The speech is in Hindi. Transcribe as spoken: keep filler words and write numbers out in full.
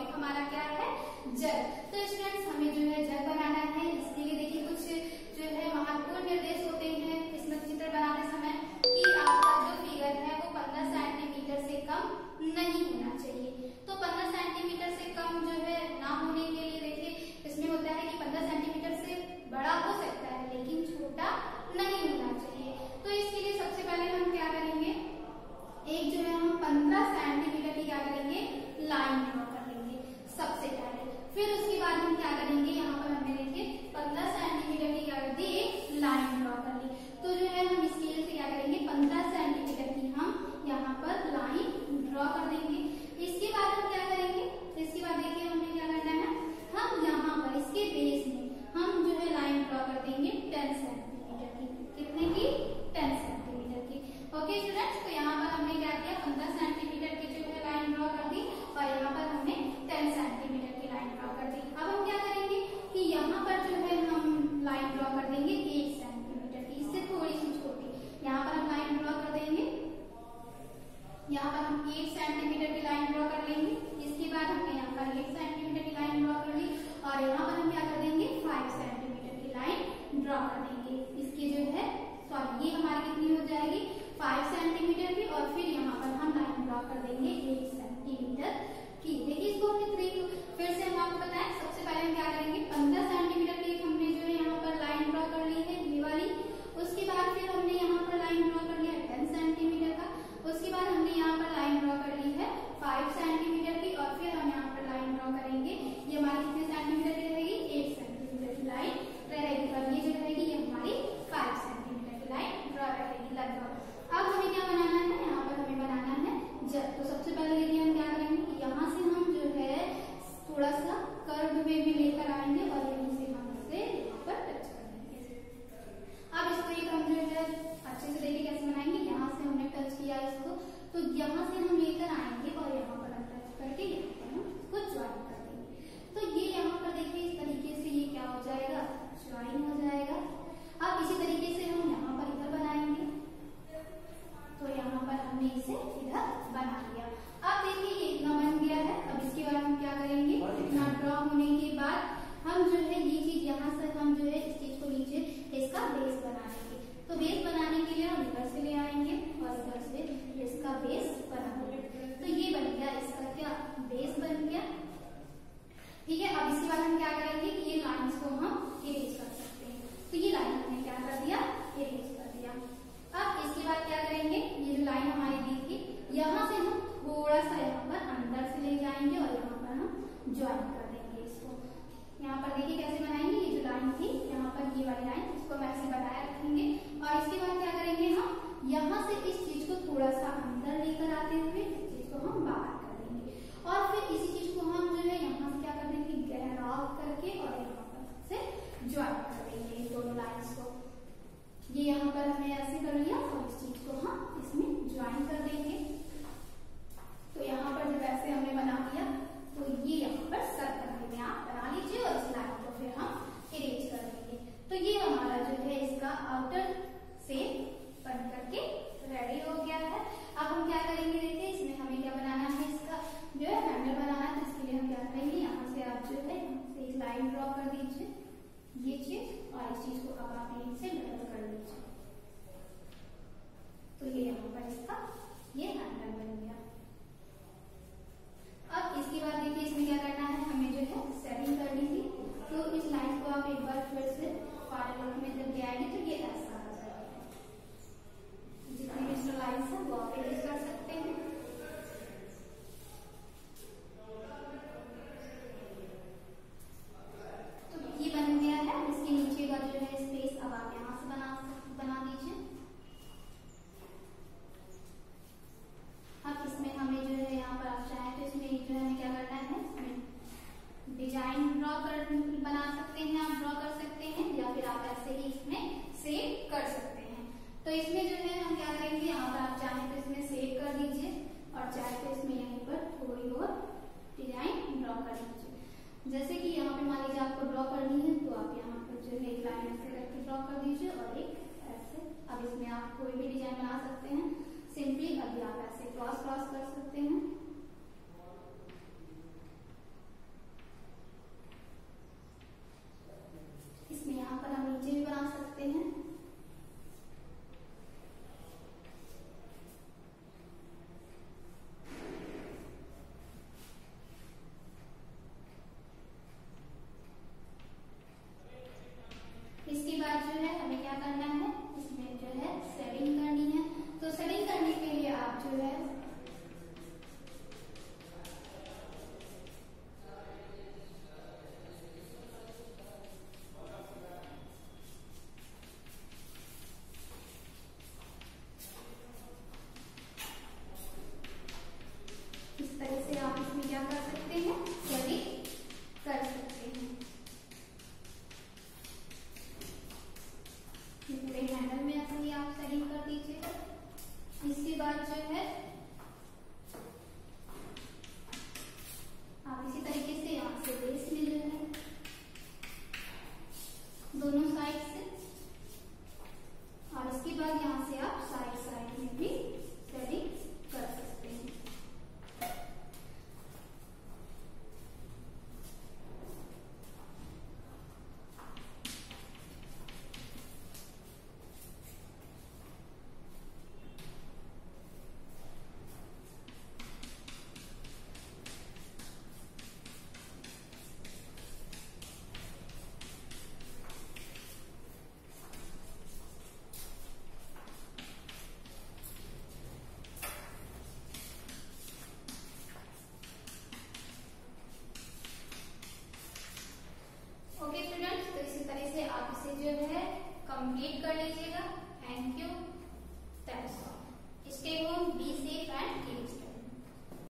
टॉपिक हमारा क्या है, जग। तो स्टूडेंट्स हमें जो है जग बनाना है। इसके लिए देखिए कुछ जो है महत्वपूर्ण निर्देश होते हैं इसमें चित्र बनाते समय कि आपका जो फिगर है वो पंद्रह सेंटीमीटर से कम नहीं होना चाहिए। तो पंद्रह सेंटीमीटर से कम जो है ना होने के लिए देखिए इसमें होता है कि पंद्रह सेंटीमीटर से बड़ा हो सकता है लेकिन छोटा नहीं होना चाहिए। तो इसके लिए सबसे पहले हम क्या करेंगे, एक जो है हम पंद्रह सेंटीमीटर की क्या करेंगे, लाइन ड्रॉ कर लेंगे सबसे पहले। फिर उसके बाद हम क्या करेंगे, यहाँ पर हमने देखिए पंद्रह सेंटीमीटर की क्या कर दी, एक लाइन ड्रॉ कर ली। तो जो है हम स्केल से क्या करेंगे, पंद्रह सेंटीमीटर की हम यहाँ पर लाइन ड्रॉ कर देंगे। इसके बाद हम क्या करेंगे, इसके बाद देखिए हमें क्या करना है, हम यहाँ पर इसके बेस में हम जो है लाइन ड्रॉ कर देंगे टेन सेंटीमीटर की। कितने की, टेन सेंटीमीटर की। ओके स्टूडेंट्स, तो यहाँ पर हमने क्या किया, पंद्रह सेंटीमीटर की जो है लाइन ड्रॉ कर दी और यहाँ पर हमने टेन सेंटीमीटर की लाइन ड्रॉ कर दी। अब हम क्या करेंगे कि यहाँ पर जो है हम लाइन ड्रॉ कर देंगे एक सेंटीमीटर की, इससे थोड़ी सी छोटी। यहाँ पर हम लाइन ड्रॉ कर देंगे, यहाँ पर हम एक सेंटीमीटर की लाइन ड्रॉ कर लेंगे। इसके बाद हमने यहाँ पर एक सेंटीमीटर की लाइन ड्रॉ कर ली और यहाँ पर हम क्या कर देंगे, फाइव सेंटीमीटर की लाइन ड्रॉ कर देंगे। इसकी जो है सॉरी ये हमारी कितनी हो जाएगी, फाइव सेंटीमीटर की। और फिर यहाँ पर हम लाइन ड्रॉ कर देंगे एक सेंटीमीटर की। देखिए इसको हमने थ्री फिर से हम आपको बताएं, सबसे पहले हम क्या करेंगे, पंद्रह सेंटीमीटर की हमने जो है यहाँ पर लाइन ड्रॉ कर ली है ये वाली। उसके बाद फिर हमने यहाँ पर लाइन ड्रॉ कर लिया टेन सेंटीमीटर का। उसके बाद हमने यहाँ पर लाइन ड्रॉ कर ली है फाइव सेंटीमीटर की और फिर हम यहाँ पर लाइन ड्रॉ करेंगे, ये हमारी कितने सेंटीमीटर की रहेगी, एक सेंटीमीटर की लाइन रहेगी और ये जो रहेगी ये हमारी फाइव सेंटीमीटर की लाइन ड्रॉ रहेगी लगभग। अब हमें क्या बनाना है, यहाँ पर हमें बनाना है जग। तो सबसे पहले देखिए हम क्या करेंगे, यहाँ से हम जो है थोड़ा सा कर्व वे में लेकर आएंगे और यहीं से हम इसे यहाँ पर टच कर देंगे। अब इसको एक हम जो है अच्छे से देखिए कैसे बनाएंगे, यहाँ से हमने टच किया इसको, तो यहाँ से हम लेकर आएंगे और यहाँ पर हम टच करके यहाँ पर हम इसको ज्वाइन कर देंगे। तो ये यहाँ पर देखिए इस तरीके से ये क्या हो जाएगा, ज्वाइन हो जाएगा। अब इसी तरीके से हम यहाँ पर इधर बनाएंगे, तो यहाँ पर हमने इसे इधर बना लिया। अब देखिए ये इतना बन गया है। अब इसके बाद हम क्या करेंगे, इतना ड्रॉ होने के बाद हम जो है ये चीज यहाँ से हम जो है इस चीज को नीचे इसका बेस बना लेंगे। तो बेस बनाने के लिए हम इधर से ले आएंगे और इधर से इसका बेस बना लेंगे। तो ये बन गया इसका क्या, बेस बन गया। ठीक है, अब इसके बाद हम क्या करेंगे कि ये लाइन्स को हम इरेज कर सकते हैं। तो ये लाइन हमने क्या कर दिया, इरेज कर दिया। अब इसके बाद क्या करेंगे, ये जो लाइन हमारी दी थी यहाँ से हम थोड़ा सा यहाँ पर अंदर से ले जाएंगे और यहाँ पर हम ज्वाइन कर देंगे इसको। यहाँ पर देखिए कैसे बनाएंगे, ये जो लाइन थी यहाँ पर ये वाली लाइन, इसको हम ऐसे बनाए रखेंगे और इसके बाद क्या करेंगे, हम यहाँ से इस चीज को थोड़ा सा अंदर लेकर आते हुए इस चीज को हम बाहर कर देंगे और फिर इसी चीज को हम जो है यहाँ से क्या कर देंगे, गहराव करके और यहाँ पर से ज्वाइन कर देंगे दोनों लाइन्स को। ये यहाँ पर हमने ऐसे कर लिया और इस चीज को हम इसमें ज्वाइन कर देंगे। तो यहाँ पर जब ऐसे हमने बना लिया तो ये यहाँ पर सर्कल में आप बना लीजिए और इस लाइन को फिर हम इरेज कर देंगे। तो ये हमारा जो है इसका आउटर से बन करके रेडी हो गया है। अब हम क्या करेंगे, देखिए इसमें हमें क्या बनाना है, इसका जो है हैंडल बनाना है। तो इसके लिए हम क्या करेंगे, यहाँ से आप जो है एक लाइन ड्रॉ कर दीजिए ये चीज और इस चीज को अब आप यहीं से डबल कर लीजिए। तो ये यहाँ पर इसका ये हैंडल बन गया। अब इसके बाद देखिए इसमें क्या करना है, हमें जो है सेटिंग करनी थी। तो इस लाइन को आप एक बार फिर से फाइनल में जब आएंगे तो ये ऐसा आ जाएगा। जितनी भी लाइन्स है वो आप इरेज कर सकते हैं। तो ये बन गया है। इसके नीचे का जो है स्पेस अब आप यहाँ से बना बना दीजिए। अब इसमें हमें जो है यहाँ पर आप चाहें तो इसमें जो है हमें क्या करना है, डिजाइन ड्रॉ कर बना सकते हैं, आप ड्रॉ कर सकते हैं या फिर आप ऐसे ही इसमें सेव कर सकते हैं। तो इसमें जो है हम क्या करेंगे, यहाँ पर आप चाहें तो इसमें सेव कर दीजिए और चाहे तो इसमें यहीं पर थोड़ी और डिजाइन ड्रॉ कर दीजिए। जैसे कि यहाँ पे मान लीजिए आपको ड्रॉ करनी है तो आप यहाँ पर जो है एक लाइन ऐसे करके ड्रॉ कर दीजिए और एक ऐसे। अब इसमें आप कोई भी डिजाइन बना सकते हैं सिंपली। अभी आप ऐसे क्रॉस क्रॉस कर सकते हैं कंप्लीट कर लीजिएगा। Thank you, that's all. Stay home, be safe and keep